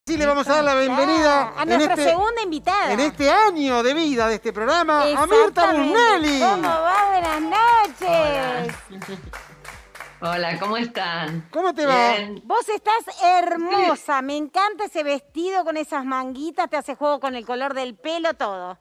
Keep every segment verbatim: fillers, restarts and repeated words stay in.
Sí, le vamos a dar la bienvenida a nuestra este, segunda invitada. En este año de vida de este programa, a Mirta Busnelli. ¿Cómo va? Buenas noches. Hola. Hola, ¿cómo están? ¿Cómo te va? Bien. Vos estás hermosa, me encanta ese vestido con esas manguitas, te hace juego con el color del pelo, todo.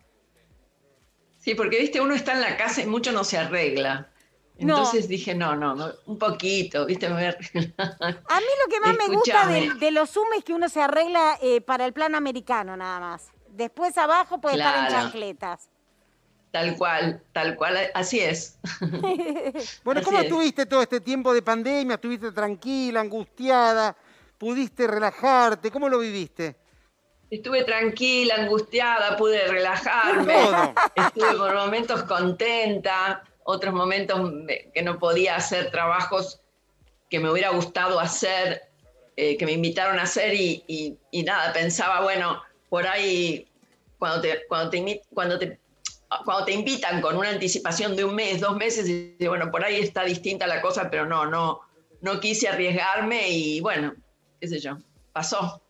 Sí, porque viste, uno está en la casa y mucho no se arregla. Entonces no. dije, no, no, no, un poquito, viste, me voy a arreglar. A mí lo que más Escuchame. me gusta de, de los Zoom es que uno se arregla eh, para el plano americano nada más. Después abajo puede claro. estar en chancletas. Tal cual, tal cual, así es. Bueno, ¿cómo así estuviste es. todo este tiempo de pandemia? ¿Estuviste tranquila, angustiada? ¿Pudiste relajarte? ¿Cómo lo viviste? Estuve tranquila, angustiada, pude relajarme. Todo. Estuve por momentos contenta, otros momentos que no podía hacer trabajos que me hubiera gustado hacer, eh, que me invitaron a hacer y, y, y nada, pensaba, bueno, por ahí cuando te, cuando te, cuando te Cuando te invitan con una anticipación de un mes, dos meses, y bueno, por ahí está distinta la cosa, pero no, no, no quise arriesgarme y bueno, qué sé yo, pasó.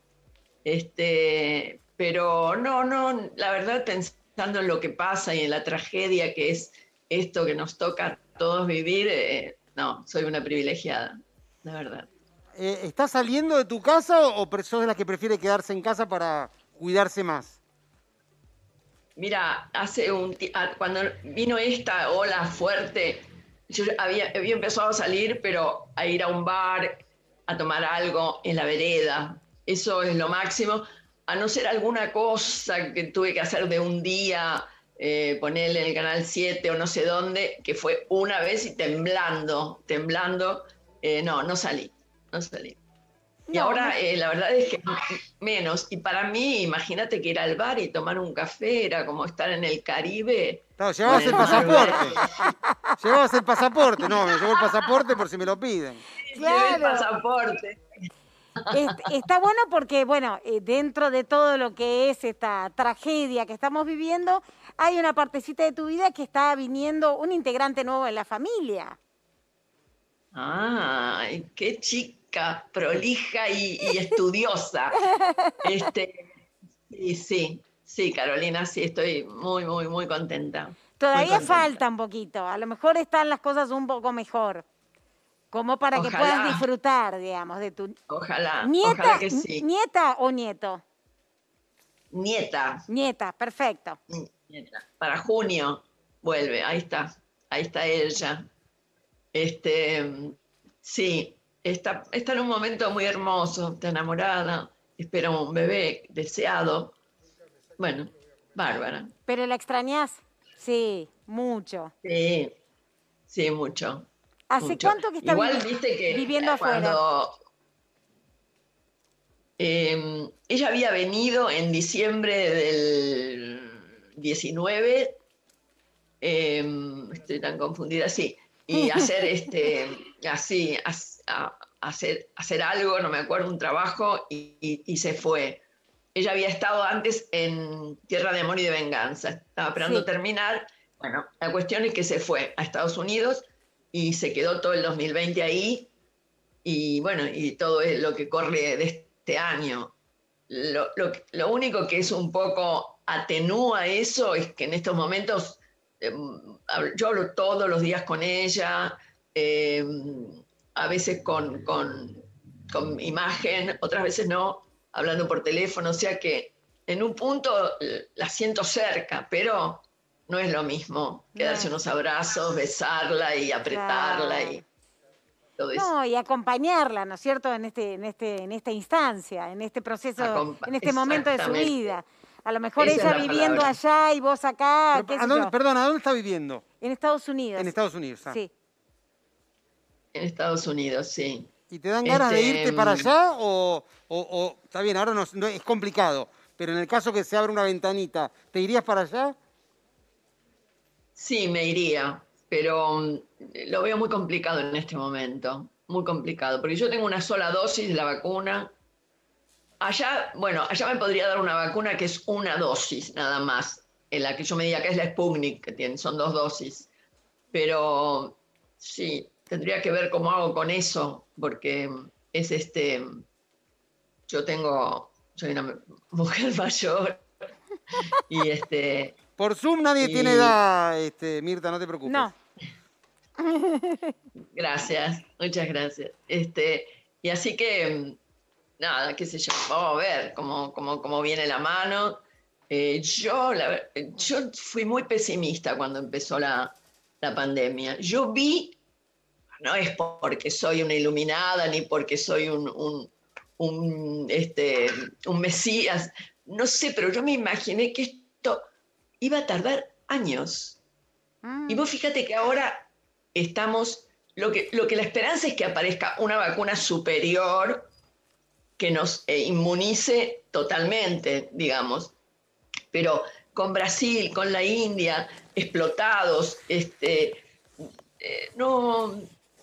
Este, pero no, no, la verdad, pensando en lo que pasa y en la tragedia que es esto que nos toca a todos vivir, eh, no, soy una privilegiada, la verdad. Eh, ¿Estás saliendo de tu casa o sos de las que prefiere quedarse en casa para cuidarse más? Mira, hace un cuando vino esta ola fuerte, yo había, había empezado a salir, pero a ir a un bar, a tomar algo en la vereda. Eso es lo máximo, a no ser alguna cosa que tuve que hacer de un día, eh, ponerle en el Canal siete o no sé dónde, que fue una vez y temblando, temblando, eh, no, no salí, no salí. Y no, ahora, no. Eh, la verdad es que menos. Y para mí, imagínate que ir al bar y tomar un café era como estar en el Caribe. No, llevabas el pasaporte. Llevabas el pasaporte. No, me llevo el pasaporte por si me lo piden. Claro. Llevé el pasaporte. Está bueno porque, bueno, dentro de todo lo que es esta tragedia que estamos viviendo, hay una partecita de tu vida que está viniendo un integrante nuevo en la familia. ¡Ay, qué chica! Prolija y, y estudiosa. Este, sí, sí, sí, Carolina, sí, estoy muy, muy, muy contenta. Todavía muy contenta. falta un poquito, a lo mejor están las cosas un poco mejor, como para ojalá. que puedas disfrutar, digamos, de tu ojalá, nieta, ojalá que sí. ¿Nieta o nieto? Nieta. Nieta, perfecto. Nieta. Para junio vuelve, ahí está, ahí está ella. Este, sí, está, está en un momento muy hermoso, está enamorada, espera un bebé deseado. Bueno, bárbara. ¿Pero la extrañás? Sí, mucho. Sí, sí, mucho. ¿Hace mucho. cuánto que está Igual, vi viste que viviendo cuando, afuera? Eh, ella había venido en diciembre del diecinueve, eh, estoy tan confundida, sí, y hacer este, así, a, a, hacer, hacer algo, no me acuerdo, un trabajo, y, y, y se fue. Ella había estado antes en Tierra de Amor y de Venganza, estaba esperando sí. terminar. Bueno, la cuestión es que se fue a Estados Unidos y se quedó todo el dos mil veinte ahí, y bueno, y todo es lo que corre de este año. Lo, lo, lo único que es un poco atenúa eso es que en estos momentos eh, yo hablo todos los días con ella, eh, a veces con, con, con imagen, otras veces no, hablando por teléfono, o sea que en un punto la siento cerca, pero no es lo mismo que darse unos abrazos, besarla y apretarla claro. y todo eso. No, y acompañarla, ¿no es cierto?, en este, en este, en esta instancia, en este proceso, Acompa en este momento de su vida. A lo mejor esa ella viviendo palabra. allá y vos acá. Pero, ¿qué ¿a dónde, yo? Perdona, ¿a dónde está viviendo? En Estados Unidos. En Estados Unidos, ah. Sí. En Estados Unidos, sí. ¿Y te dan ganas este, de irte para allá o, o, o está bien, ahora no, no, es complicado, pero en el caso que se abra una ventanita, ¿te irías para allá? Sí, me iría, pero um, lo veo muy complicado en este momento, muy complicado, porque yo tengo una sola dosis de la vacuna. Allá, bueno, allá me podría dar una vacuna que es una dosis nada más, en la que yo me diga que es la Sputnik, que tiene, son dos dosis, pero sí, tendría que ver cómo hago con eso, porque es este, yo tengo, soy una mujer mayor. Y este... Por Zoom nadie y... tiene edad, este, Mirta, no te preocupes. No. Gracias, muchas gracias. Este, y así que, nada, qué sé yo, vamos a ver cómo, cómo, cómo viene la mano. Eh, yo, la, yo fui muy pesimista cuando empezó la, la pandemia. Yo vi, no es porque soy una iluminada ni porque soy un, un, un, este, un mesías, no sé, pero yo me imaginé que esto iba a tardar años. Mm. Y vos fíjate que ahora estamos, lo que, lo que la esperanza es que aparezca una vacuna superior que nos eh, inmunice totalmente, digamos. Pero con Brasil, con la India, explotados, este, eh, no,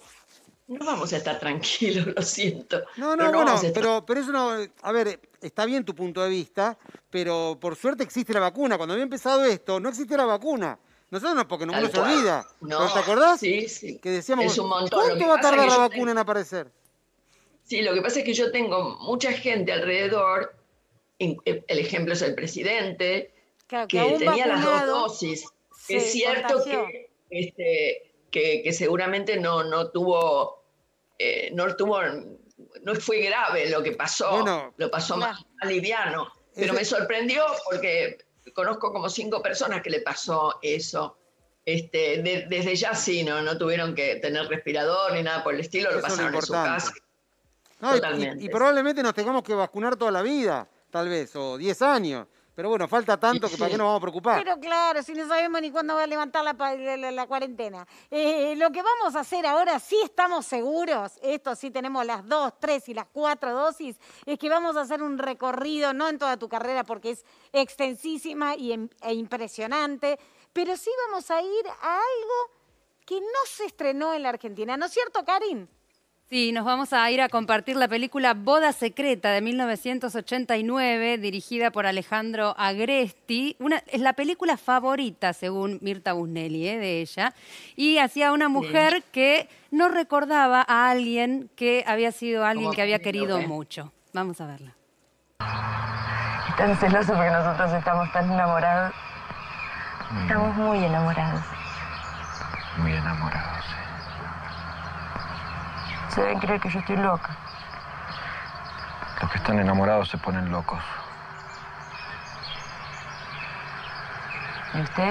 no vamos a estar tranquilos, lo siento. No, no, pero no bueno, estar... pero, pero eso no, a ver, está bien tu punto de vista, pero por suerte existe la vacuna. Cuando había empezado esto, no existía la vacuna. Nosotros no, porque no se olvida. No, ¿Pero te acordás? Sí, sí. Que decíamos, es un montón. ¿cuánto va a tardar la vacuna tengo... en aparecer? Sí, lo que pasa es que yo tengo mucha gente alrededor, el ejemplo es el presidente, claro, que, que tenía las dos dosis. Es cierto que, este, que, que seguramente no, no tuvo, eh, no tuvo, no fue grave lo que pasó, bueno, lo pasó claro. más, más liviano, pero ese... me sorprendió porque conozco como cinco personas que le pasó eso. Este, de, desde ya sí, ¿no? no tuvieron que tener respirador ni nada por el estilo, lo pasaron en su casa. No, Totalmente. Y, y probablemente nos tengamos que vacunar toda la vida, tal vez, o diez años. Pero bueno, falta tanto que para qué nos vamos a preocupar. Pero claro, si no sabemos ni cuándo va a levantar la, la, la cuarentena. Eh, lo que vamos a hacer ahora, sí estamos seguros, esto sí tenemos las dos, tres y las cuatro dosis, es que vamos a hacer un recorrido, no en toda tu carrera porque es extensísima y, e impresionante, pero sí vamos a ir a algo que no se estrenó en la Argentina. ¿No es cierto, Karin? Sí, nos vamos a ir a compartir la película Boda Secreta de mil novecientos ochenta y nueve, dirigida por Alejandro Agresti. Una, es la película favorita, según Mirta Busnelli, ¿eh? de ella. Y hacía una mujer sí. que no recordaba a alguien que había sido alguien que había querido ¿eh? mucho. Vamos a verla. Están celosos porque nosotros estamos tan enamorados. Mm. Estamos muy enamorados. Muy enamorados, sí. Se deben creer que yo estoy loca. Los que están enamorados se ponen locos. ¿Y usted?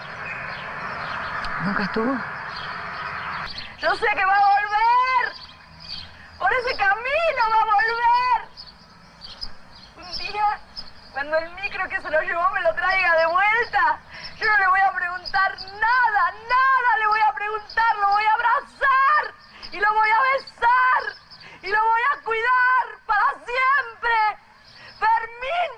¿Nunca estuvo? Yo sé que va a volver. Por ese camino va a volver. Un día, cuando el micro que se lo llevó me lo traiga de vuelta, yo no le voy a preguntar nada, nada le voy a preguntar, lo voy a abrazar. Y lo voy a besar, y lo voy a cuidar para siempre. Fermín,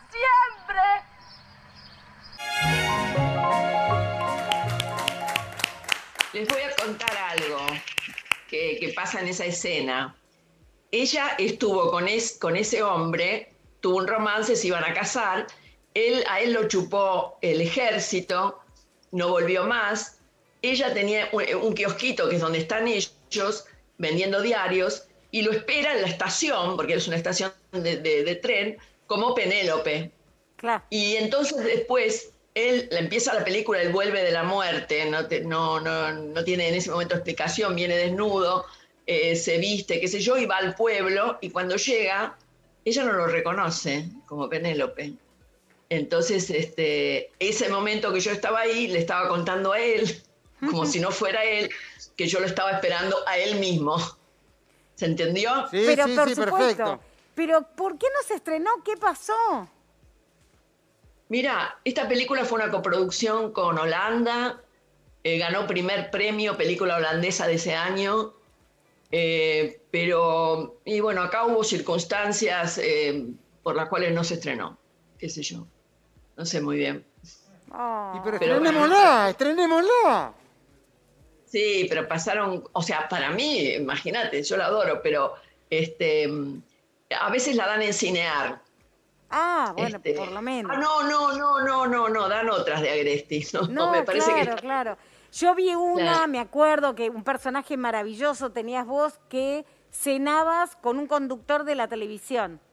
para siempre. Les voy a contar algo que, que pasa en esa escena. Ella estuvo con, es, con ese hombre, tuvo un romance, se iban a casar, él, a él lo chupó el ejército, no volvió más. Ella tenía un, un kiosquito que es donde están ellos, vendiendo diarios, y lo espera en la estación, porque es una estación de, de, de tren, como Penélope. Claro. Y entonces después, él la empieza la película, él vuelve de la muerte, no, te, no, no, no tiene en ese momento explicación, viene desnudo, eh, se viste, qué sé yo, y va al pueblo, y cuando llega, ella no lo reconoce como Penélope. Entonces, este, ese momento que yo estaba ahí, le estaba contando a él, como si no fuera él, que yo lo estaba esperando a él mismo. ¿Se entendió? Sí, Pero sí, por sí, supuesto. perfecto. Pero ¿por qué no se estrenó? ¿Qué pasó? Mira, esta película fue una coproducción con Holanda, eh, ganó primer premio, película holandesa de ese año, eh, pero, y bueno, acá hubo circunstancias eh, por las cuales no se estrenó, qué sé yo, no sé muy bien. Oh. Y pero estrenémosla, estrenémosla. Sí, pero pasaron, o sea, para mí, imagínate, yo la adoro, pero este, a veces la dan en Cinear. Ah, bueno, este, por lo menos. Ah, no, no, no, no, no, no, dan otras de Agresti. No, no, no me parece claro, que... claro. Yo vi una, claro. me acuerdo que un personaje maravilloso tenías vos que cenabas con un conductor de la televisión.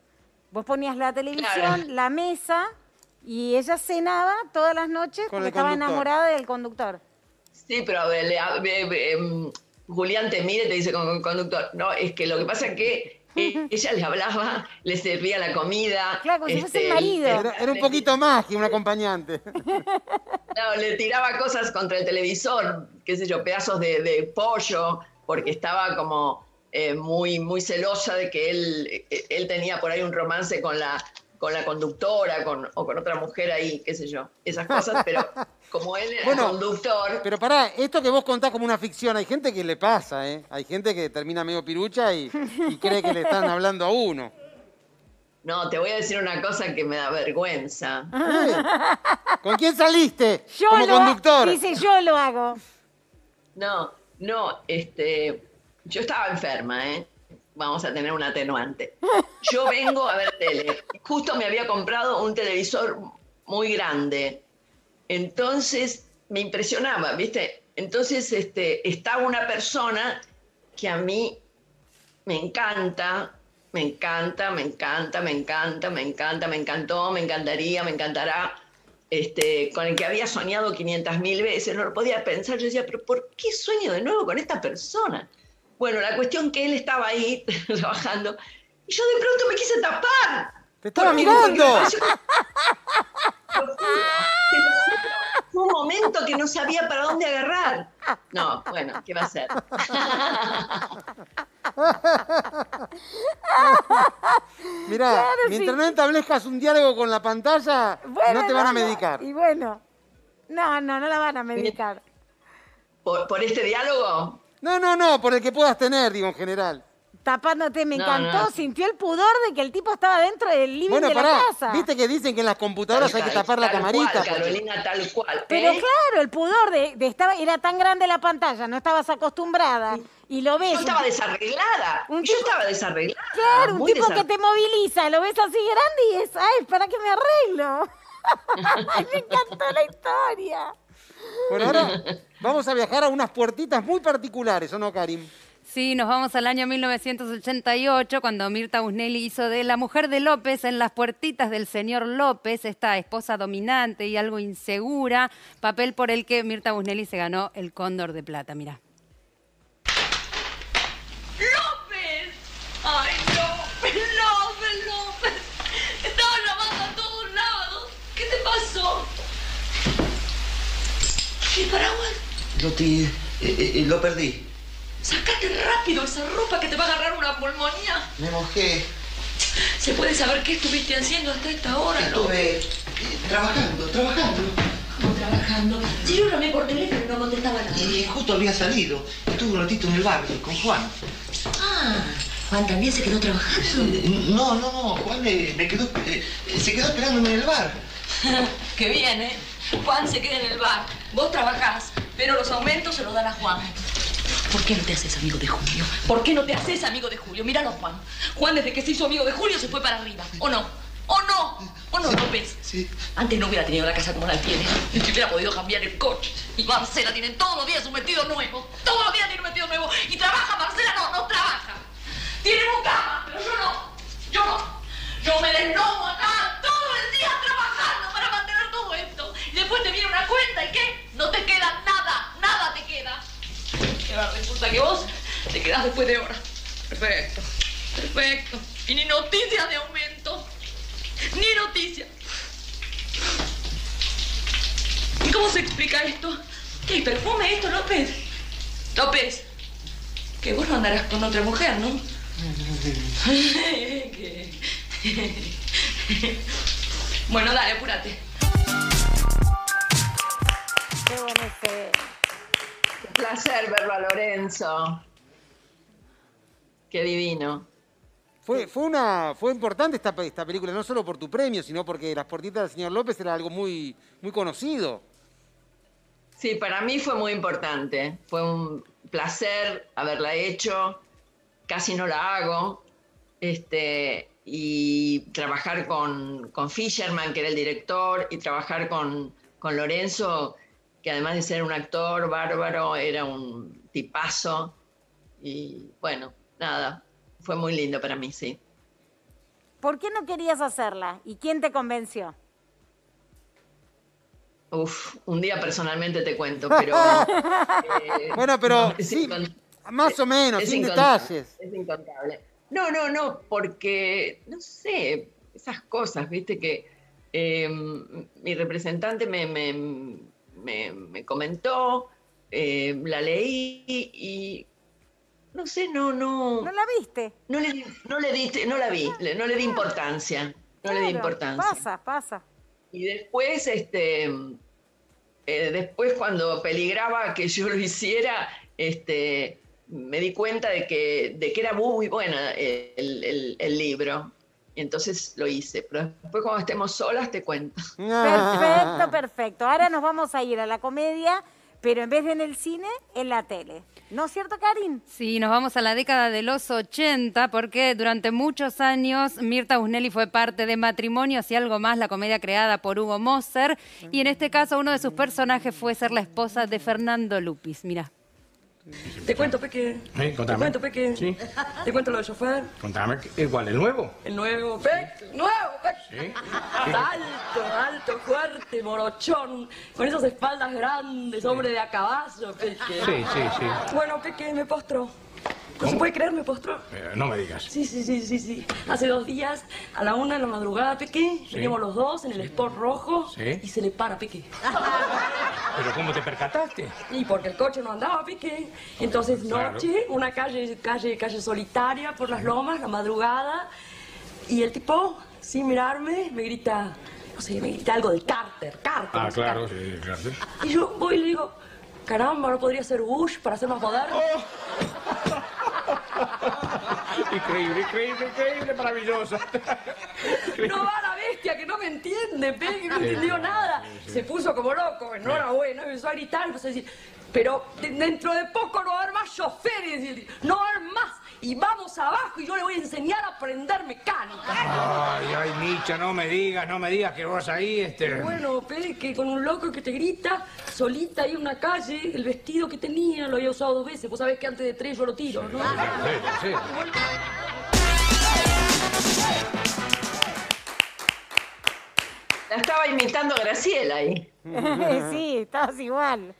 Vos ponías la televisión, Claro. la mesa, y ella cenaba todas las noches Con porque el estaba conductor. enamorada del conductor. Sí, pero eh, le- eh, eh, Julián te mira y te dice con el conductor. No, es que lo que pasa es que eh, ella le hablaba, le servía la comida. Claro, como si fuese el este, marido. le- Era, era un poquito más que un acompañante. No, le tiraba cosas contra el televisor, qué sé yo, pedazos de, de pollo, porque estaba como eh, muy, muy celosa de que él, eh, él tenía por ahí un romance con la, con la conductora con, o con otra mujer ahí, qué sé yo, esas cosas, pero como él era Bueno, conductor, Pero pará, esto que vos contás como una ficción, hay gente que le pasa, ¿eh? Hay gente que termina medio pirucha y, y cree que le están hablando a uno. no, te voy a decir una cosa que me da vergüenza. ¿Eh? ¿Con quién saliste? Yo como lo ha- conductor. Dice, yo lo hago. No, no, este, yo estaba enferma, ¿eh? Vamos a tener un atenuante. Yo vengo a ver tele. Justo me había comprado un televisor muy grande. Entonces me impresionaba, ¿viste? Entonces este, estaba una persona que a mí me encanta, me encanta, me encanta, me encanta, me encanta, me encantó, me encantaría, me encantará. Este, con el que había soñado quinientas mil veces, no lo podía pensar. Yo decía, pero ¿por qué sueño de nuevo con esta persona? Bueno, la cuestión que él estaba ahí trabajando y yo de pronto me quise tapar. ¡Te estaba Porque- mirando! porque me pareció- Te lo juro, te lo juro. Fue un momento que no sabía para dónde agarrar. No, bueno, ¿qué va a ser? Mirá, Claro, mientras sí. no establezcas un diálogo con la pantalla, Bueno, no te van a no, medicar. Y bueno, no, no, no la van a medicar. ¿Por, por este diálogo? No, no, no, por el que puedas tener, digo, en general. Tapándote, me No, encantó, no. sintió el pudor de que el tipo estaba dentro del living Bueno, de pará, la casa. viste que dicen que en las computadoras hay que Tal- tapar la tal camarita. cual, porque- Carolina, tal cual. Pero ¿eh? claro, el pudor de, de estaba, era tan grande la pantalla, no estabas acostumbrada y lo ves. Yo estaba un- desarreglada. un Yo tipo- estaba desarreglada. Claro, un muy tipo que desar- te moviliza, lo ves así grande y es, ay, para que me arreglo. Me encantó la historia. Bueno, ahora vamos a viajar a unas puertitas muy particulares, ¿o no, Karim? Sí, nos vamos al año mil novecientos ochenta y ocho, cuando Mirta Busnelli hizo de la mujer de López en Las puertitas del señor López, esta esposa dominante y algo insegura, papel por el que Mirta Busnelli se ganó el Cóndor de Plata. Mirá. ¡López! ¡Ay, López, López, López! Estaba llamando a todos lados. ¿Qué te pasó? ¿Y el paraguas? Lo, ti- eh, eh, lo perdí. Sácate rápido esa ropa que te va a agarrar una pulmonía. Me mojé. ¿Se puede saber qué estuviste haciendo hasta esta hora, López? Estuve eh, trabajando, trabajando. ¿Cómo trabajando? Si yo llamé por teléfono y no contestaba nada. Y justo había salido. Estuve un ratito en el barrio con Juan. Ah, Juan también se quedó trabajando. Eh, No, no, no. Juan eh, me quedó, eh, se quedó esperándome en el bar. Qué bien, ¿eh? Juan se queda en el bar. Vos trabajás, pero los aumentos se los dan a Juan. ¿Por qué no te haces amigo de Julio? ¿Por qué no te haces amigo de Julio? Míralo, Juan. Juan, desde que se hizo amigo de Julio, se fue para arriba. ¿O no? ¿O no? ¿O no, López? Sí. Antes no hubiera tenido la casa como la tiene. Ni hubiera podido cambiar el coche. Y Marcela tiene todos los días un vestido nuevo. Todos los días tiene un vestido nuevo. Y trabaja, Marcela no, no trabaja. Tiene mucama, pero yo no. Yo no. Yo me deslomo acá todo el día trabajando para mantener todo esto. Y después te viene una cuenta y ¿qué? No te queda nada. Nada te queda. Y ahora resulta que vos te quedás después de horas. Perfecto. Perfecto. Y ni noticias de aumento. Ni noticias. ¿Y cómo se explica esto? ¿Qué perfume esto, López? López, que vos no andarás con otra mujer, ¿no? ¿Qué? Bueno, dale, apúrate. Qué bueno ese. Un placer verlo a Lorenzo. Qué divino. Fue, fue, una, fue importante esta, pe- esta película, no solo por tu premio, sino porque Las puertitas del señor López era algo muy, muy conocido. Sí, para mí fue muy importante. Fue un placer haberla hecho. Casi no la hago. Este, y trabajar con, con Fisherman, que era el director, y trabajar con, con Lorenzo, que además de ser un actor bárbaro, era un tipazo. Y bueno, nada, fue muy lindo para mí, sí. ¿Por qué no querías hacerla? ¿Y quién te convenció? Uf, un día personalmente te cuento, pero... eh, Bueno, pero es sí, incon- más o menos, es sin incontable, detalles. Es incontable. No, no, no, porque, no sé, esas cosas, viste, que eh, mi representante me, me, me, me comentó, eh, la leí y, no sé, no, no... ¿No la viste? No le, di- no le di, no la vi, le- no le di importancia, no le di Claro, importancia. Pasa, pasa. Y después, este, eh, después cuando peligraba que yo lo hiciera, este, me di cuenta de que, de que era muy buena el, el- el libro. Y entonces lo hice. Pero después cuando estemos solas te cuento. Perfecto, perfecto. Ahora nos vamos a ir a la comedia, pero en vez de en el cine, en la tele. ¿No es cierto, Karin? Sí, nos vamos a la década de los ochenta porque durante muchos años Mirta Busnelli fue parte de Matrimonios y algo más, la comedia creada por Hugo Moser. Y en este caso uno de sus personajes fue ser la esposa de Fernando Lupis. Mirá. Te cuento, Peque. Sí, contame. Te cuento, Peque. Sí. Te cuento lo del chofer. Contame, ¿cuál? ¿El nuevo? El nuevo, Peque. Nuevo, Peque. Sí. Alto, alto, fuerte, morochón. Con esas espaldas grandes, hombre de a caballo, Peque. Sí, sí, sí. Bueno, Peque, me postró. ¿No ¿Cómo? se puede creer? Me postró. Eh, no me digas. Sí, sí, sí, sí, sí. Hace dos días, a la una de la madrugada, Peque, Sí. veníamos los dos en el Sport rojo Sí. y se le para, Peque. ¿Pero cómo te percataste? Y porque el coche no andaba, Peque. Entonces, Claro. noche, una calle, calle, calle solitaria por las lomas, la madrugada. Y el tipo, sin mirarme, me grita, no sé, me grita algo de Carter, Carter. Ah, no sé, claro, Carter. sí, claro. Y yo voy y le digo, caramba, ¿no podría ser Bush para ser más moderno? Increíble, increíble, increíble, maravilloso. No va la bestia, que no me entiende, Peque, que no entendió nada. Se puso como loco, enhorabuena, empezó a gritar, empezó a decir, pero de- dentro de poco no va a haber más choferes, y- no va a haber más, y vamos abajo y yo le voy a enseñar a aprender mecánica. Ay, ay, Micha, no me digas, no me digas que vos ahí, este... Bueno, Peque, con un loco que te grita, solita ahí en una calle, el vestido que tenía lo había usado dos veces, vos sabés que antes de tres yo lo tiro, ¿no? Sí, sí, sí. La estaba imitando a Graciela ahí. Sí, estabas igual.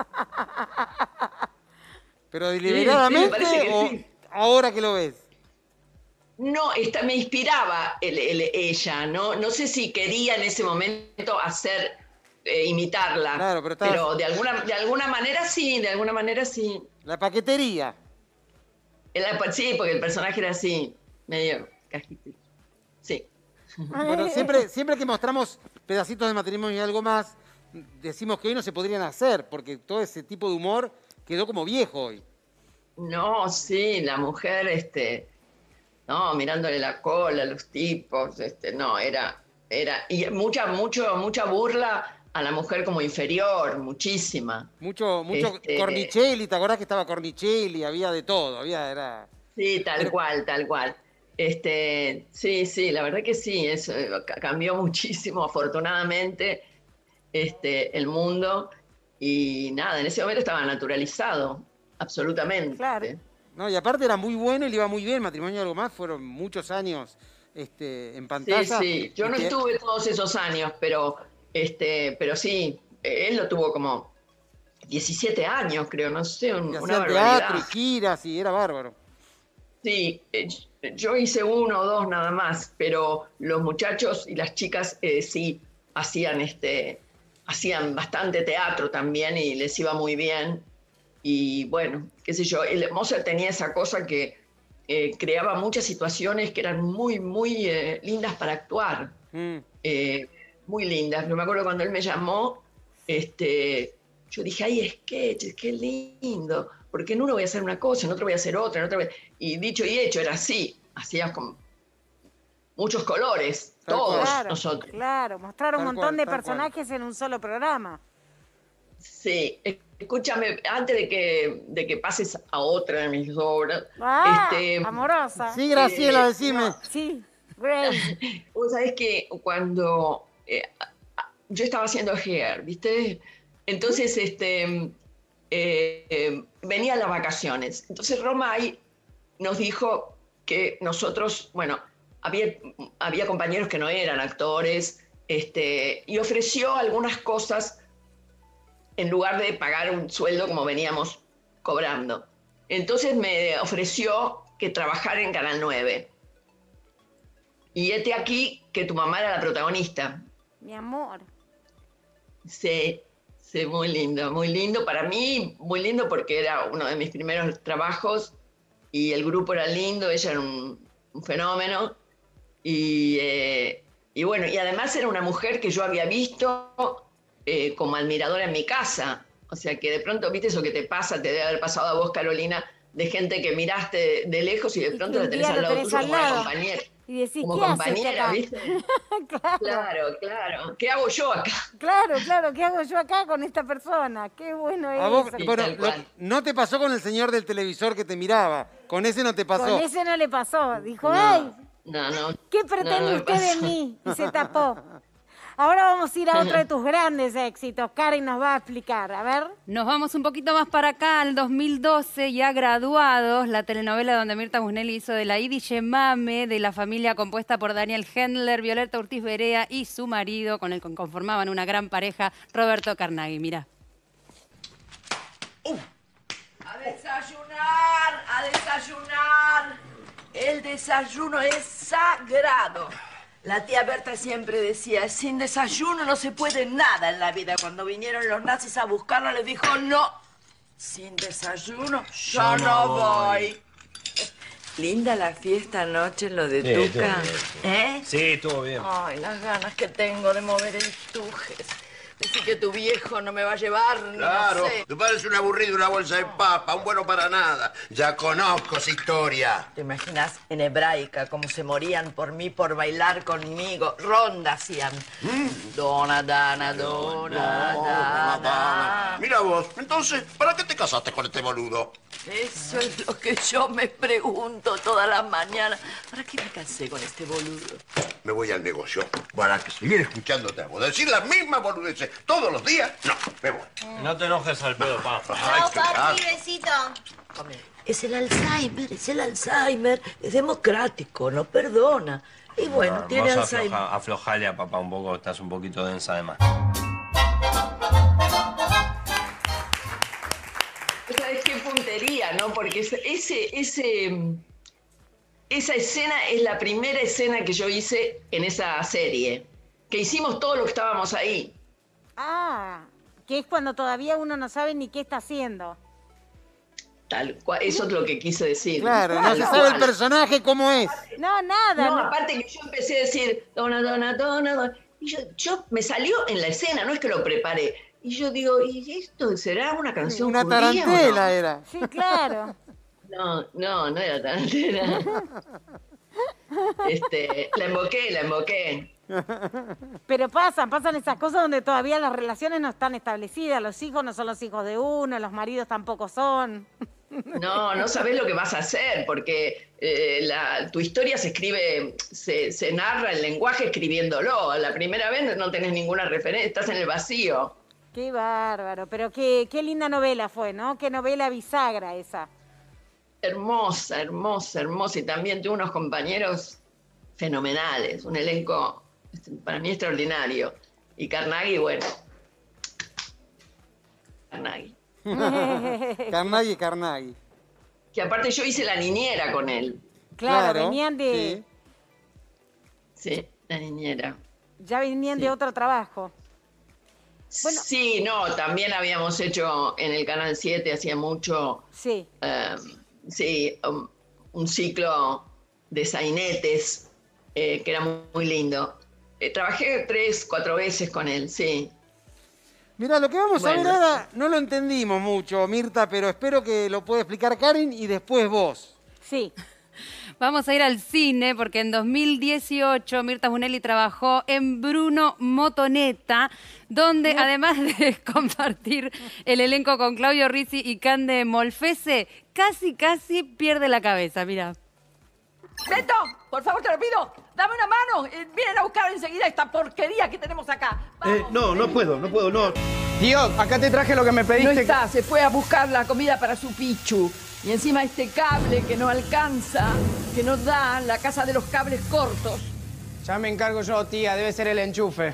Pero sí, deliberadamente me parece que o sí. ahora que lo ves. No, esta, me inspiraba el- el- ella, ¿no? No sé si quería en ese momento hacer, eh, imitarla. Claro, pero estabas- de alguna, de alguna manera sí, de alguna manera sí. La paquetería. El- sí, porque el personaje era así, medio cajito. Sí. Bueno, siempre, siempre que mostramos pedacitos de Matrimonio y algo más, decimos que hoy no se podrían hacer, porque todo ese tipo de humor quedó como viejo hoy. No, sí, la mujer, este, no, mirándole la cola a los tipos, este, no, era, era, y mucha, mucho, mucha burla a la mujer como inferior, muchísima. Mucho, mucho Este- Cornicelli, ¿te acordás que estaba Cornicelli? Había de todo, había, era... Sí, tal Pero- cual, tal cual. Este, sí, sí, la verdad que sí, eso eh, ca- cambió muchísimo, afortunadamente, este, el mundo, y nada, en ese momento estaba naturalizado, absolutamente. Claro. No, y aparte era muy bueno y le iba muy bien, Matrimonio y algo más, fueron muchos años este, en Sí, pantalla. sí, yo no Y que- estuve todos esos años, pero, este, pero sí, eh, él lo tuvo como diecisiete años, creo, no sé, un- y una hacían barbaridad. teatro y giras y era bárbaro. Sí, eh, yo hice uno o dos nada más, pero los muchachos y las chicas eh, sí hacían este, hacían bastante teatro también y les iba muy bien. Y bueno, qué sé yo, el Mozart tenía esa cosa que eh, creaba muchas situaciones que eran muy, muy eh, lindas para actuar. Mm. eh, muy lindas. Yo me acuerdo cuando él me llamó, este, yo dije, ay, sketches, qué lindo, porque en uno voy a hacer una cosa, en otro voy a hacer otra, en otro voy a... Y dicho y hecho, era así, hacías con muchos colores, Tal todos cual. Claro, nosotros. claro, mostrar un Tal montón cual, de tal cual. personajes en un solo programa. Sí, escúchame, antes de que, de que pases a otra de mis obras, Ah, este, amorosa. Sí, Graciela, Eh, decime. no. Sí, Grace. vos sabés que cuando eh, yo estaba haciendo Hair, ¿viste? Entonces, este, eh, eh, venían las vacaciones. Entonces Romay nos dijo que nosotros, bueno, había, había compañeros que no eran actores, este, y ofreció algunas cosas en lugar de pagar un sueldo como veníamos cobrando. Entonces me ofreció que trabajara en Canal nueve. Y hete aquí que tu mamá era la protagonista. Mi amor. Sí, sí, muy lindo, muy lindo. Para mí, muy lindo porque era uno de mis primeros trabajos y el grupo era lindo, ella era un, un fenómeno. Y, eh, y bueno, y además era una mujer que yo había visto eh, como admiradora en mi casa. O sea que de pronto, viste eso que te pasa, te debe haber pasado a vos, Carolina, de gente que miraste de, de lejos y de pronto la tenés al lado tuyo como una compañera. Y decís, como ¿qué compañera, haces ¿viste? claro. claro, claro. ¿Qué hago yo acá? Claro, claro, ¿qué hago yo acá con esta persona? Qué bueno es A vos, eso. bueno, lo- no te pasó con el señor del televisor que te miraba. Con ese no te pasó. Con ese no le pasó. Dijo, No, ¡ay! no, no. ¿Qué no, pretende no me usted de pasó. mí? Y se tapó. Ahora vamos a ir a otro de tus grandes éxitos. Karen nos va a explicar. A ver. Nos vamos un poquito más para acá, al dos mil doce, ya graduados, la telenovela donde Mirta Busnelli hizo de la Idiche Mame, de la familia compuesta por Daniel Hendler, Violeta Ortiz Berea y su marido, con el que conformaban una gran pareja, Roberto Carnaghi. Mirá. A desayunar, a desayunar. El desayuno es sagrado. La tía Berta siempre decía, sin desayuno no se puede nada en la vida. Cuando vinieron los nazis a buscarla, les dijo, no, sin desayuno yo, yo no voy. voy. Linda la fiesta anoche en lo de Sí, Tuca. estuvo bien. ¿Eh? Sí, estuvo bien. Ay, las ganas que tengo de mover el tujes. Decir que tu viejo no me va a llevar, Claro, no sé. te parece un aburrido una bolsa de papa, un bueno para nada. Ya conozco esa historia. ¿Te imaginas en hebraica cómo se morían por mí, por bailar conmigo? Ronda hacían. Mm. Dona, dana, dona, No, dana. dana. Mira vos, entonces, ¿para qué te casaste con este boludo? Eso es lo que yo me pregunto todas las mañanas. ¿Para qué me casé con este boludo? Me voy al negocio. Para que seguir escuchándote a vos decir las mismas boludeces todos los días. No, me voy. No te enojes al pedo, pa. Ay, qué gato. besito. Es el Alzheimer, es el Alzheimer. Es democrático, no perdona. Y bueno, No, tiene vos Alzheimer. afloja, aflojale a papá un poco, estás un poquito densa de más. ¿Sabes qué puntería, no? Porque ese, ese, ese, esa escena es la primera escena que yo hice en esa serie. Que hicimos todo lo que estábamos ahí. Ah, que es cuando todavía uno no sabe ni qué está haciendo. Tal cual, eso es lo que quise decir. Claro, no Tal se cual. sabe el personaje cómo es. No, nada. No, no. aparte que yo empecé a decir, dona, dona, dona, dona. Y yo, yo me salió en la escena, no es que lo preparé. Y yo digo, ¿y esto será una canción Una judía o no? tarantela era. Sí, claro. No, no, no era tarantela. Este, la emboqué, la emboqué. Pero pasan, pasan esas cosas donde todavía las relaciones no están establecidas. Los hijos no son los hijos de uno, los maridos tampoco son. No, no sabés lo que vas a hacer, porque eh, la, tu historia se escribe, se, se narra el lenguaje escribiéndolo. La primera vez no tenés ninguna referencia, estás en el vacío. Qué bárbaro, pero qué, qué linda novela fue, ¿no? Qué novela bisagra esa. Hermosa, hermosa, hermosa. Y también tuve unos compañeros fenomenales, un elenco para mí extraordinario. Y Carnaghi, bueno. Carnaghi. Carnaghi, Carnaghi. Que aparte yo hice la niñera con él. Claro, Claro, venían de... Sí, la niñera. Ya venían Sí. de otro trabajo. Bueno. Sí, no, también habíamos hecho en el Canal siete, hacía mucho, Sí. eh, sí, um, un ciclo de sainetes, eh, que era muy, muy lindo. Eh, trabajé tres, cuatro veces con él, sí. Mira, lo que vamos a Bueno. ver ahora no lo entendimos mucho, Mirta, pero espero que lo pueda explicar Karen y después vos. Sí. Vamos a ir al cine porque en dos mil dieciocho Mirta Busnelli trabajó en Bruno Motoneta, donde además de compartir el elenco con Claudio Rizzi y Cande Molfese, casi, casi pierde la cabeza, mira. Beto, por favor, te lo pido, dame una mano. Eh, vienen a buscar enseguida esta porquería que tenemos acá. Eh, no, no puedo, no puedo, no. Tío, acá te traje lo que me pediste. No está, se fue a buscar la comida para su pichu. Y encima este cable que no alcanza, que nos da la casa de los cables cortos. Ya me encargo yo, tía. Debe ser el enchufe.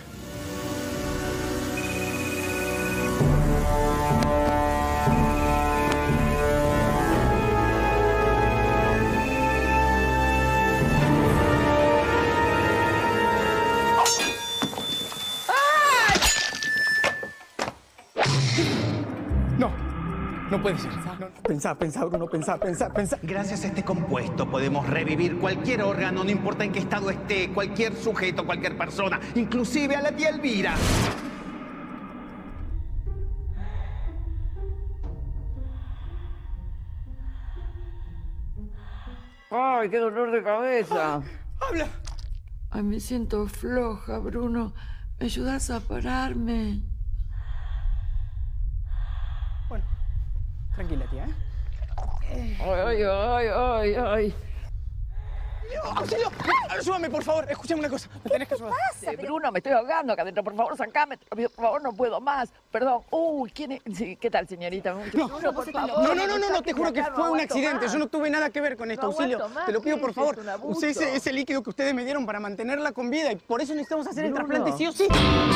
No puede ser. No, pensá, pensá, Bruno, pensá, pensá, pensá. Gracias a este compuesto podemos revivir cualquier órgano, no importa en qué estado esté, cualquier sujeto, cualquier persona, inclusive a la tía Elvira. Ay, qué dolor de cabeza. ¡Habla! Ay, me siento floja, Bruno. ¿Me ayudas a pararme? Bueno, tranquila, tía, ¿eh? Ay, ay, ay, ay. ¡Auxilio! ¡Ayúdame, por favor! Escúchame una cosa. Me tenés que ayudar. ¿Qué pasa? Bruno, me estoy ahogando acá adentro. Por favor, sacame. Por favor, no puedo más. Perdón. Uy, ¿quién es? Sí, ¿qué tal, señorita? No, Bruno, por favor. no, no, no, no, no, te juro que fue un accidente. Yo no tuve nada que ver con esto, Auxilio. Te lo pido, por favor. Usé ese, ese líquido que ustedes me dieron para mantenerla con vida y por eso necesitamos hacer el trasplante, sí o sí.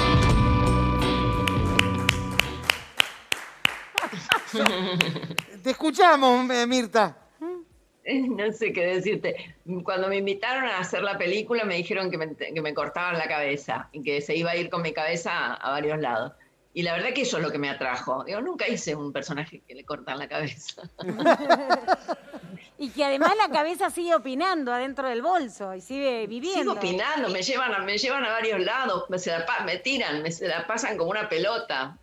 Te escuchamos, eh, Mirta. No sé qué decirte. Cuando me invitaron a hacer la película me dijeron que me, que me cortaban la cabeza y que se iba a ir con mi cabeza a, a varios lados. Y la verdad que eso es lo que me atrajo. Digo, nunca hice un personaje que le cortan la cabeza. Y que además la cabeza sigue opinando adentro del bolso y sigue viviendo. Sigo opinando, me llevan a, me llevan a varios lados, me, se la, me tiran, me se la pasan como una pelota.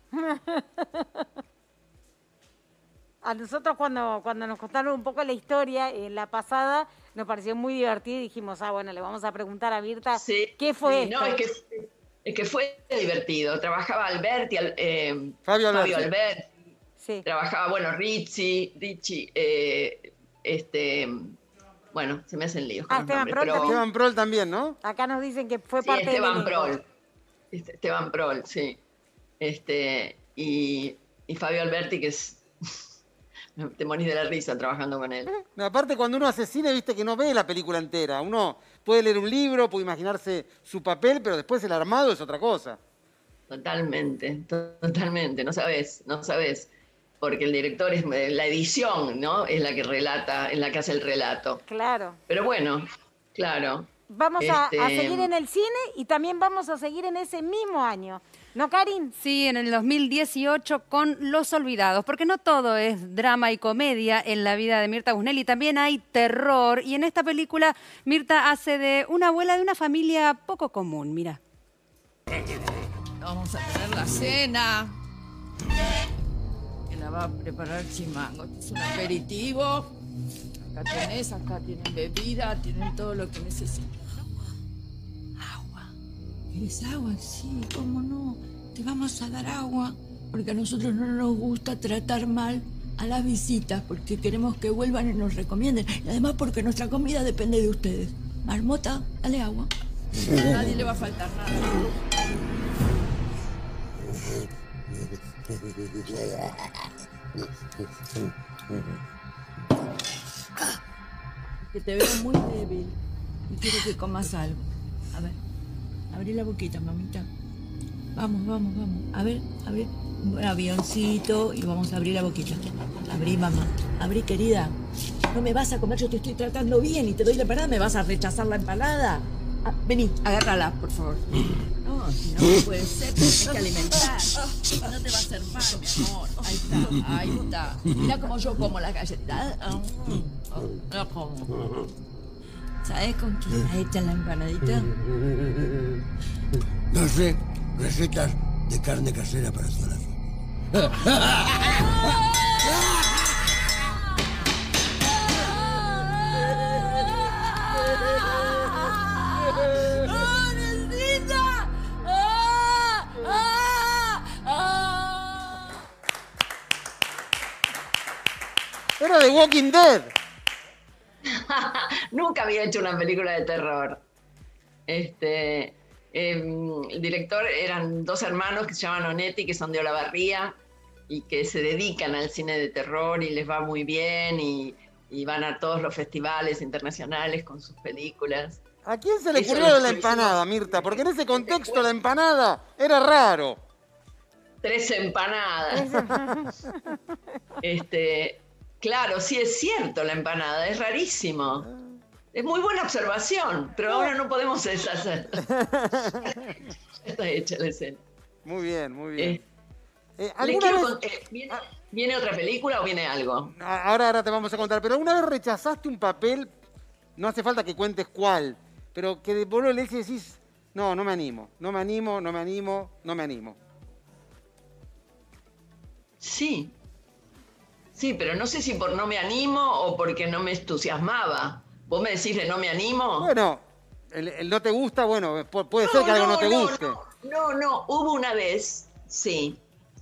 A nosotros cuando, cuando nos contaron un poco la historia, en la pasada, nos pareció muy divertido y dijimos, ah, bueno, le vamos a preguntar a Mirta, sí, ¿qué fue sí, esto? No, es que, es que fue divertido. Trabajaba Alberti, eh, Fabio Alberti. Fabio Alberti. Sí. Trabajaba, bueno, Richie, Richie, eh, este, bueno, se me hacen líos con Ah, los Esteban nombres, Prol pero- también. Esteban Prol también, ¿no? Acá nos dicen que fue Sí, parte Esteban del elenco. Prol. Este- Esteban Prol, sí. Este, y, y Fabio Alberti, que es... Te morís de la risa trabajando con él. No, aparte, cuando uno hace cine, viste que no ve la película entera. Uno puede leer un libro, puede imaginarse su papel, pero después el armado es otra cosa. Totalmente, totalmente. No sabes, no sabes. Porque el director es la edición, ¿no? Es la que relata, es la que hace el relato. Claro. Pero bueno, claro. Vamos a, Este, a seguir en el cine y también vamos a seguir en ese mismo año. ¿No, Karin? Sí, en el dos mil dieciocho con Los Olvidados, porque no todo es drama y comedia en la vida de Mirta Busnelli, también hay terror. Y en esta película Mirta hace de una abuela de una familia poco común, mira. Vamos a tener la cena. Que la va a preparar Chimango. Este es un aperitivo. Acá tenés, acá tienen bebida, tienen todo lo que necesitan. Agua. ¿Quieres agua? Sí, ¿cómo no? Te vamos a dar agua. Porque a nosotros no nos gusta tratar mal a las visitas, porque queremos que vuelvan y nos recomienden. Y además porque nuestra comida depende de ustedes. Marmota, dale agua. A nadie le va a faltar nada. Que te veo muy débil y quiero que comas algo. A ver, abrí la boquita, mamita. Vamos, vamos, vamos. A ver, a ver. Un avioncito y vamos a abrir la boquita. Abrí, mamá. Abrí, querida. No me vas a comer, yo te estoy tratando bien y te doy la empanada, ¿me vas a rechazar la empanada? Ah, vení, agárrala, por favor. No, si no puede ser, tienes que alimentar. No te va a hacer mal, mi amor. Ahí está, ahí está. Mira cómo yo como la galletita. Ah, mm, no como. ¿Sabes con qué está hecha la empanadita? No sé, recetas de carne casera para toda la familia. Era de Walking Dead. Nunca había hecho una película de terror. Este, eh, el director eran dos hermanos que se llaman Onetti, que son de Olavarría, y que se dedican al cine de terror y les va muy bien y, y van a todos los festivales internacionales con sus películas. ¿A quién se le Eso ocurrió lo la hicimos- empanada, Mirta? Porque en ese contexto la empanada era raro. Tres empanadas. Este, claro, sí es cierto la empanada, es rarísimo. Es muy buena observación, pero ahora no podemos deshacer. Ya está hecha la escena. Muy bien, muy bien. Eh, Eh, Les ¿alguna quiero vez- con- eh, ¿viene, viene otra película o viene algo? A- Ahora, ahora te vamos a contar, pero ¿alguna vez rechazaste un papel? No hace falta que cuentes cuál, pero que de vos lo lees y decís, no, no me animo, no me animo, no me animo, no me animo. Sí. Sí, pero no sé si por no me animo o porque no me entusiasmaba. ¿Vos me decís de no me animo? Bueno, el, el no te gusta, bueno, pu- puede ser que algo no te no, guste. No, no, no, hubo una vez, sí,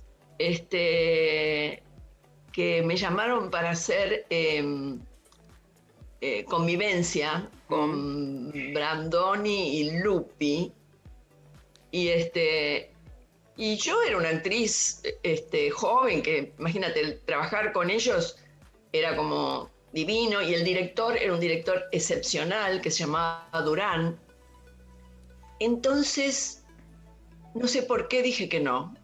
este, que me llamaron para hacer eh, eh, convivencia con Brandoni y Lupi, y este, y yo era una actriz este, joven que, imagínate, el trabajar con ellos era como divino, y el director era un director excepcional que se llamaba Durán. Entonces, no sé por qué dije que no.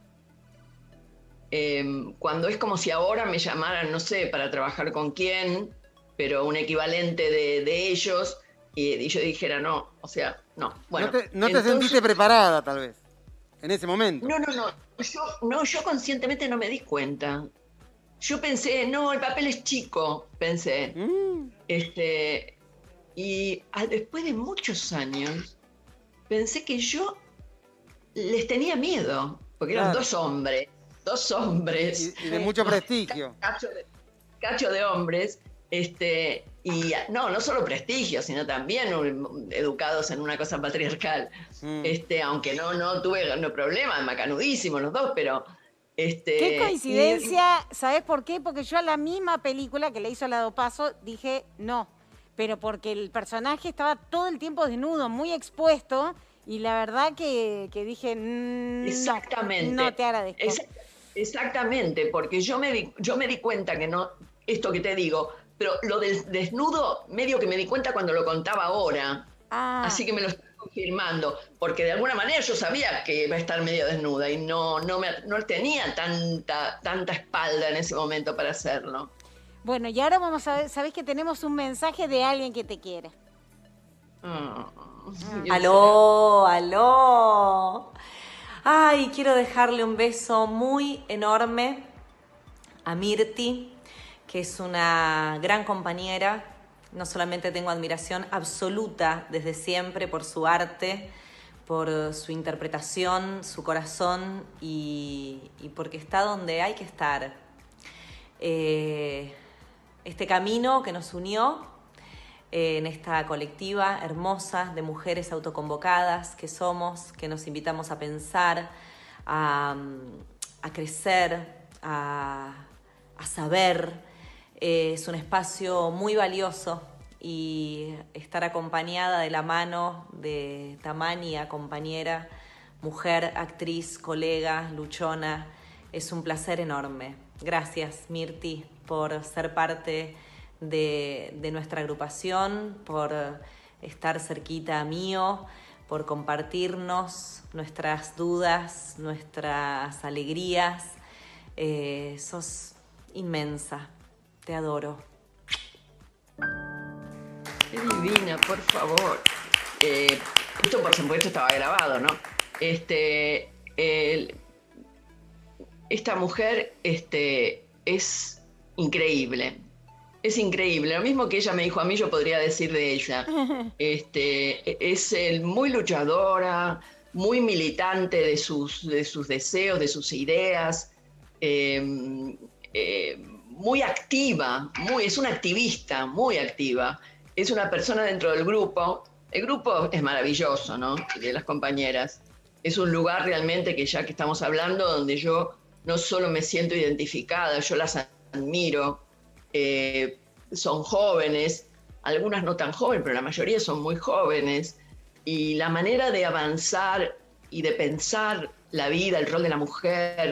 Eh, cuando es como si ahora me llamaran, no sé, para trabajar con quién, pero un equivalente de, de ellos, y, y yo dijera no, o sea, no. Bueno, no te, no te entonces- sentiste preparada, tal vez, en ese momento. No, no, no. Yo, no, yo conscientemente no me di cuenta. Yo pensé, no, el papel es chico, pensé. Este, y a- después de muchos años, pensé que yo les tenía miedo, porque eran Claro. dos hombres, dos hombres. Y, y de mucho prestigio. Cacho de, cacho de hombres, este, y no, no solo prestigio, sino también um, educados en una cosa patriarcal. Mm. Este, aunque no, no tuve no problema, macanudísimos los dos, pero este. Qué coincidencia, ¿sabés por qué? Porque yo a la misma película que le hizo Lado Paso dije no, pero porque el personaje estaba todo el tiempo desnudo, muy expuesto, y la verdad que, que dije mm, no, Exactamente. no te agradezco. Ex- exactamente, porque yo me, di, yo me di cuenta que no, esto que te digo, pero lo del desnudo, medio que me di cuenta cuando lo contaba ahora. Ah. Así que me lo estoy confirmando, porque de alguna manera yo sabía que iba a estar medio desnuda y no, no, me, no tenía tanta, tanta espalda en ese momento para hacerlo. Bueno, y ahora vamos a ver, sabés que tenemos un mensaje de alguien que te quiere. Aló, aló. Ay, quiero dejarle un beso muy enorme a Mirti, que es una gran compañera. No solamente tengo admiración absoluta desde siempre por su arte, por su interpretación, su corazón y, y porque está donde hay que estar. Eh, este camino que nos unió eh, en esta colectiva hermosa de mujeres autoconvocadas que somos, que nos invitamos a pensar, a, a crecer, a, a saber. Eh, es un espacio muy valioso y estar acompañada de la mano de Tamania, compañera, mujer, actriz, colega, luchona, es un placer enorme. Gracias, Mirti, por ser parte de, de nuestra agrupación, por estar cerquita mío, por compartirnos nuestras dudas, nuestras alegrías. Eh, sos inmensa. Te adoro. Qué divina, por favor. Eh, esto por supuesto estaba grabado, ¿no? Este, el- esta mujer este, es increíble. Es increíble. Lo mismo que ella me dijo a mí, yo podría decir de ella. Este, es el- muy luchadora, muy militante de sus, de sus deseos, de sus ideas. Eh, eh, muy activa, muy, es una activista, muy activa. Es una persona dentro del grupo. El grupo es maravilloso, ¿no? De las compañeras. Es un lugar realmente que ya que estamos hablando, donde yo no solo me siento identificada, yo las admiro. Eh, son jóvenes, algunas no tan jóvenes, pero la mayoría son muy jóvenes. Y la manera de avanzar y de pensar la vida, el rol de la mujer,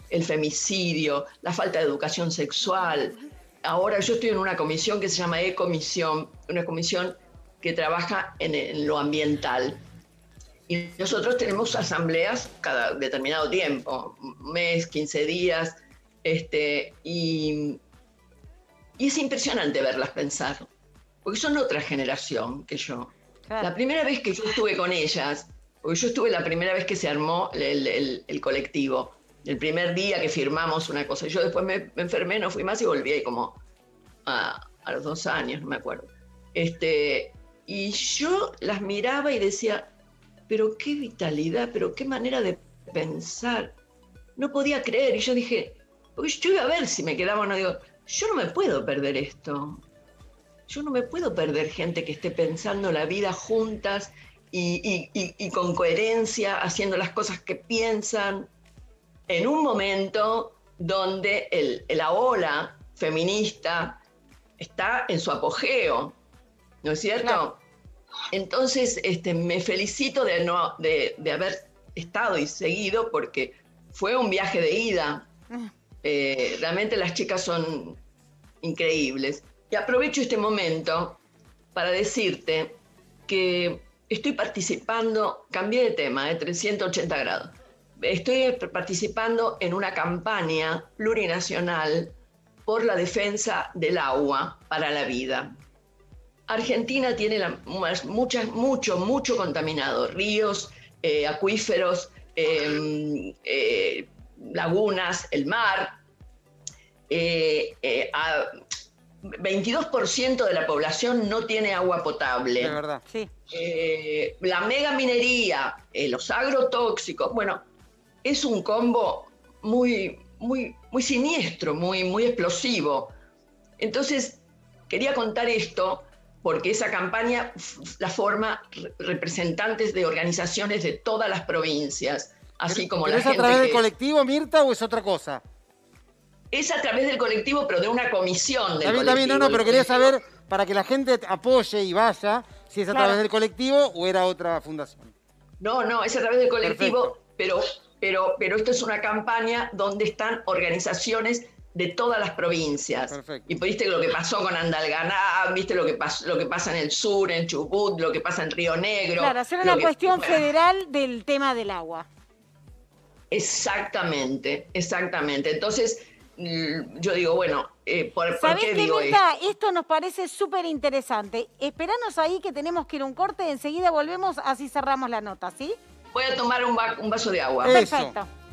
el femicidio, la falta de educación sexual. Ahora yo estoy en una comisión que se llama E-Comisión, una comisión que trabaja en, en lo ambiental. Y nosotros tenemos asambleas cada determinado tiempo, un mes, quince días, este, y, y es impresionante verlas pensar, porque son otra generación que yo. Claro. La primera vez que yo estuve con ellas, porque yo estuve la primera vez que se armó el, el, el colectivo, el primer día que firmamos una cosa, yo después me, me enfermé, no fui más y volví ahí como a, a los dos años, no me acuerdo. Este, y yo las miraba y decía, pero qué vitalidad, pero qué manera de pensar. No podía creer, y yo dije, porque yo iba a ver si me quedaba o no, digo, yo no me puedo perder esto. Yo no me puedo perder gente que esté pensando la vida juntas y, y, y, y con coherencia, haciendo las cosas que piensan, en un momento donde el, la ola feminista está en su apogeo, ¿no es cierto? Claro. Entonces, este, me felicito de, no, de, de haber estado y seguido, porque fue un viaje de ida. Eh, realmente las chicas son increíbles. Y aprovecho este momento para decirte que estoy participando, cambié de tema, de trescientos ochenta grados. Estoy participando en una campaña plurinacional por la defensa del agua para la vida. Argentina tiene la, muchas, mucho, mucho contaminado, ríos, eh, acuíferos, eh, eh, lagunas, el mar. Eh, eh, a veintidós por ciento de la población no tiene agua potable. De verdad. Sí. Eh, la megaminería, eh, los agrotóxicos, bueno, es un combo muy, muy, muy siniestro, muy, muy explosivo. Entonces, quería contar esto porque esa campaña la forma representantes de organizaciones de todas las provincias, así ¿Pero, como pero la es gente a través que... del colectivo, Mirta, o es otra cosa? Es a través del colectivo, pero de una comisión del También, colectivo. también, no, no, pero quería saber, para que la gente apoye y vaya, si es a Claro. través del colectivo o era otra fundación. No, no, es a través del colectivo, Perfecto. pero, pero, pero esto es una campaña donde están organizaciones de todas las provincias. Perfecto. Y viste lo que pasó con Andalgalá, viste lo que, pasó, lo que pasa en el sur, en Chubut, lo que pasa en Río Negro. Claro, hacer lo una que- cuestión bueno, federal del tema del agua. Exactamente, exactamente. Entonces, mm, yo digo, bueno, eh, ¿por, ¿por ¿Sabés qué qué, digo esto? Mirta? Esto nos parece súper interesante. Esperanos ahí que tenemos que ir a un corte, enseguida volvemos, así cerramos la nota, ¿sí? Voy a tomar un, va- un vaso de agua. Eso. Perfecto.